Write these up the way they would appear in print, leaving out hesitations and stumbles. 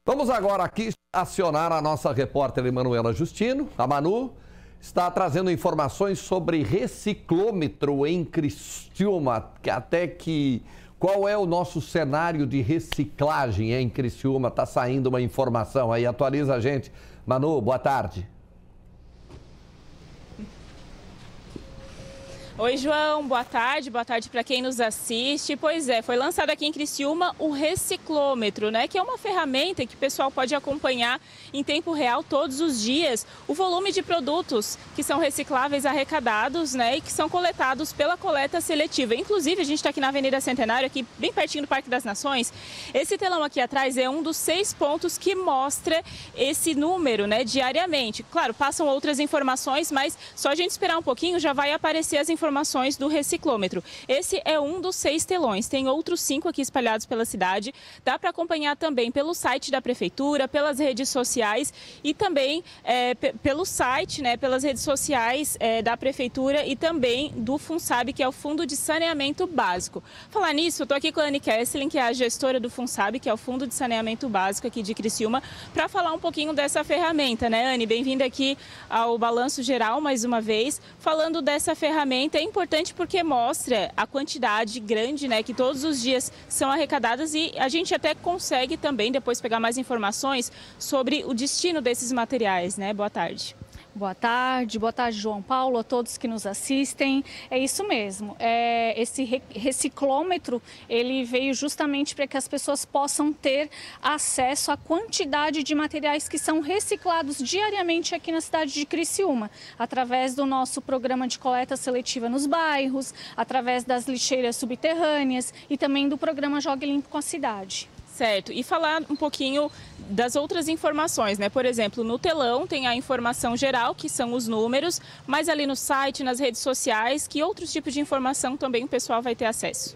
Vamos agora aqui acionar a nossa repórter Emanuela Justino. A Manu está trazendo informações sobre reciclômetro em Criciúma. Qual é o nosso cenário de reciclagem em Criciúma? Está saindo uma informação aí, atualiza a gente. Manu, boa tarde. Oi, João, boa tarde para quem nos assiste. Pois é, foi lançado aqui em Criciúma o reciclômetro, né? Que é uma ferramenta que o pessoal pode acompanhar em tempo real todos os dias o volume de produtos que são recicláveis arrecadados, né? E que são coletados pela coleta seletiva. Inclusive, a gente está aqui na Avenida Centenário, aqui bem pertinho do Parque das Nações. Esse telão aqui atrás é um dos 6 pontos que mostra esse número, né? Diariamente. Claro, passam outras informações, mas só a gente esperar um pouquinho já vai aparecer as informações do reciclômetro. Esse é um dos 6 telões, tem outros 5 aqui espalhados pela cidade. Dá para acompanhar também pelo site da Prefeitura, pelas redes sociais e também pelo site, né, pelas redes sociais da Prefeitura e também do FUNSAB, que é o Fundo de Saneamento Básico. Falar nisso, eu estou aqui com a Anne Kesslin, que é a gestora do FUNSAB, que é o Fundo de Saneamento Básico aqui de Criciúma, para falar um pouquinho dessa ferramenta, né, Anne? Bem-vinda aqui ao Balanço Geral mais uma vez, falando dessa ferramenta. É importante porque mostra a quantidade grande, né, que todos os dias são arrecadadas e a gente até consegue também depois pegar mais informações sobre o destino desses materiais, né? Boa tarde. Boa tarde, João Paulo, a todos que nos assistem. É isso mesmo, esse reciclômetro, ele veio justamente para que as pessoas possam ter acesso à quantidade de materiais que são reciclados diariamente aqui na cidade de Criciúma, através do nosso programa de coleta seletiva nos bairros, através das lixeiras subterrâneas e também do programa Jogue Limpo com a Cidade. Certo, e falar um pouquinho das outras informações, né? Por exemplo, no telão tem a informação geral, que são os números, mas ali no site, nas redes sociais, que outros tipos de informação também o pessoal vai ter acesso?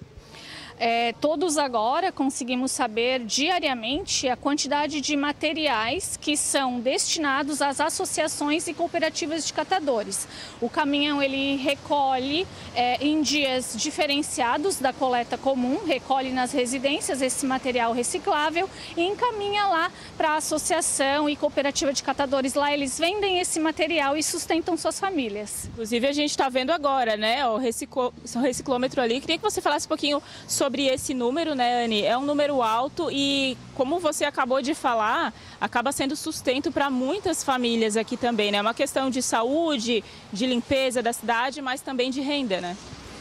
Todos agora conseguimos saber diariamente a quantidade de materiais que são destinados às associações e cooperativas de catadores. O caminhão ele recolhe em dias diferenciados da coleta comum, recolhe nas residências esse material reciclável e encaminha lá para a associação e cooperativa de catadores. Lá eles vendem esse material e sustentam suas famílias. Inclusive a gente está vendo agora, né, o reciclômetro ali. Queria que você falasse um pouquinho sobre esse número, né, Anne? É um número alto e, como você acabou de falar, acaba sendo sustento para muitas famílias aqui também, né? É uma questão de saúde, de limpeza da cidade, mas também de renda, né?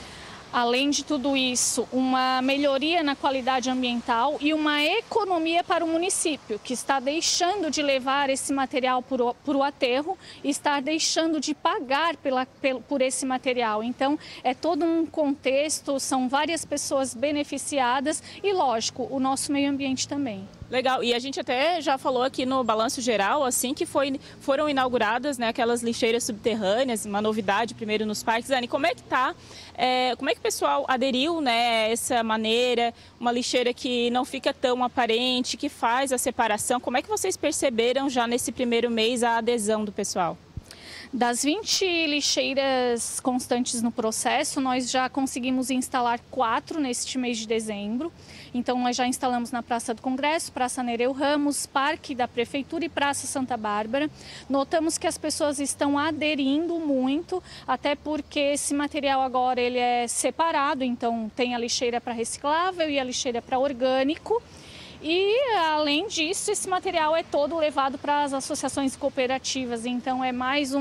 Além de tudo isso, uma melhoria na qualidade ambiental e uma economia para o município, que está deixando de levar esse material para o aterro e está deixando de pagar por esse material. Então, é todo um contexto, são várias pessoas beneficiadas e, lógico, o nosso meio ambiente também. Legal, e a gente até já falou aqui no Balanço Geral, assim que foram inauguradas, né, aquelas lixeiras subterrâneas, uma novidade primeiro nos parques. Anne, como é que tá? Como é que o pessoal aderiu, né, a essa maneira, uma lixeira que não fica tão aparente, que faz a separação? Como é que vocês perceberam já nesse primeiro mês a adesão do pessoal? Das 20 lixeiras constantes no processo, nós já conseguimos instalar 4 neste mês de dezembro. Então, nós já instalamos na Praça do Congresso, Praça Nereu Ramos, Parque da Prefeitura e Praça Santa Bárbara. Notamos que as pessoas estão aderindo muito, até porque esse material agora ele é separado, então tem a lixeira para reciclável e a lixeira para orgânico. E, além disso, esse material é todo levado para as associações cooperativas, então é mais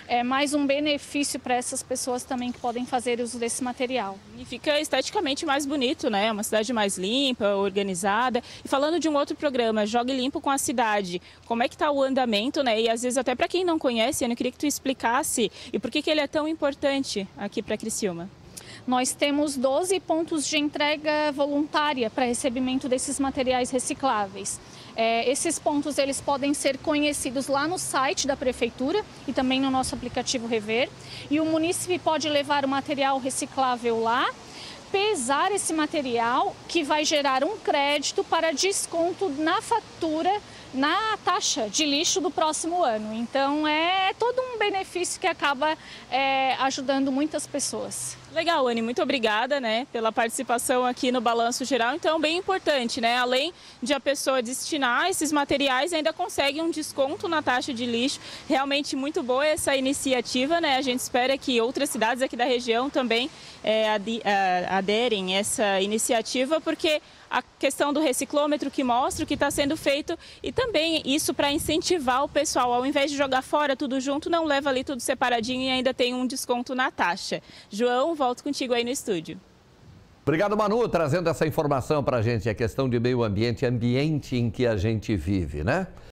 um benefício para essas pessoas também que podem fazer uso desse material. E fica esteticamente mais bonito, né? Uma cidade mais limpa, organizada. E falando de um outro programa, Jogue Limpo com a Cidade, como é que está o andamento, né? E às vezes até para quem não conhece, eu queria que tu explicasse e por que ele é tão importante aqui para Criciúma. Nós temos 12 pontos de entrega voluntária para recebimento desses materiais recicláveis. Esses pontos eles podem ser conhecidos lá no site da Prefeitura e também no nosso aplicativo Rever. E o munícipe pode levar o material reciclável lá, pesar esse material, que vai gerar um crédito para desconto na fatura na taxa de lixo do próximo ano. Então é todo um benefício que acaba ajudando muitas pessoas. Legal, Anny, muito obrigada, né, pela participação aqui no Balanço Geral. Então, bem importante, né? Além de a pessoa destinar esses materiais, ainda consegue um desconto na taxa de lixo. Realmente muito boa essa iniciativa, né? A gente espera que outras cidades aqui da região também aderem a essa iniciativa, porque a questão do reciclômetro que mostra o que está sendo feito e também isso para incentivar o pessoal, ao invés de jogar fora tudo junto, não leva ali tudo separadinho e ainda tem um desconto na taxa. João, volto contigo aí no estúdio. Obrigado, Manu, trazendo essa informação para a gente, a questão de meio ambiente em que a gente vive, né?